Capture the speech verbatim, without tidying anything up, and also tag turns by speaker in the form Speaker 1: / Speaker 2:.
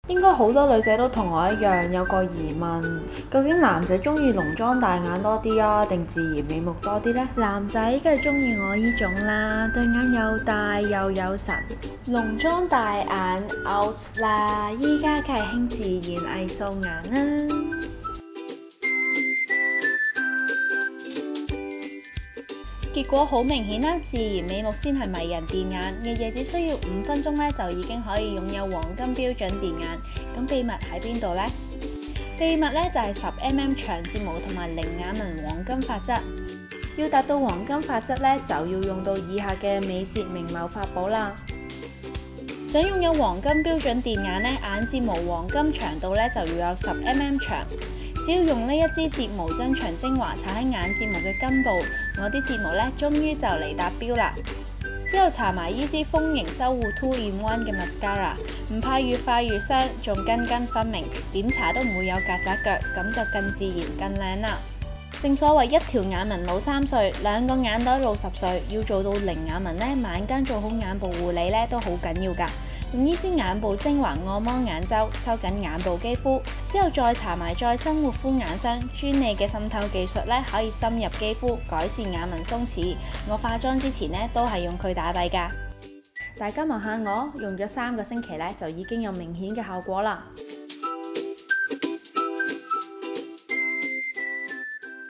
Speaker 1: 應該好多女仔都同我一樣有個疑問，究竟男仔中意濃妝大眼多啲啊，定自然美目多啲呢？
Speaker 2: 男仔梗係中意我呢種啦，對眼又大又有神，濃妝大眼 out 啦，依家梗係興自然藝素顏啦。結果好明顯啦，自然美目先係迷人電眼，日日只需要五分鐘咧就已經可以擁有黃金標準電眼。咁秘密喺邊度呢？秘密咧就係十 mm 長睫毛同埋零眼紋黃金髮質。要達到黃金髮質咧，就要用到以下嘅美睫明眸法寶啦。想擁有黃金標準電眼咧，眼睫毛黃金長度咧就要有十 mm 長。只要用呢一支睫毛增長精華搽喺眼睫毛嘅根部，我啲睫毛咧終於就嚟達標啦。之後搽埋呢支豐盈修護 two in one 嘅 mascara， 唔怕越快越香，仲根根分明，點搽都唔會有曱甴腳，咁就更自然更靚啦。正所謂一條眼紋老三歲，兩個眼袋老十歲，要做到零眼紋咧，晚間做好眼部護理咧都好緊要㗎。用呢支眼部精華按摩眼周，收緊眼部肌膚，之後再搽埋再生活膚眼霜，專利嘅滲透技術咧可以深入肌膚，改善眼紋鬆弛。我化妝之前咧都係用佢打底㗎。大家望下我，用咗三個星期咧就已經有明顯嘅效果啦。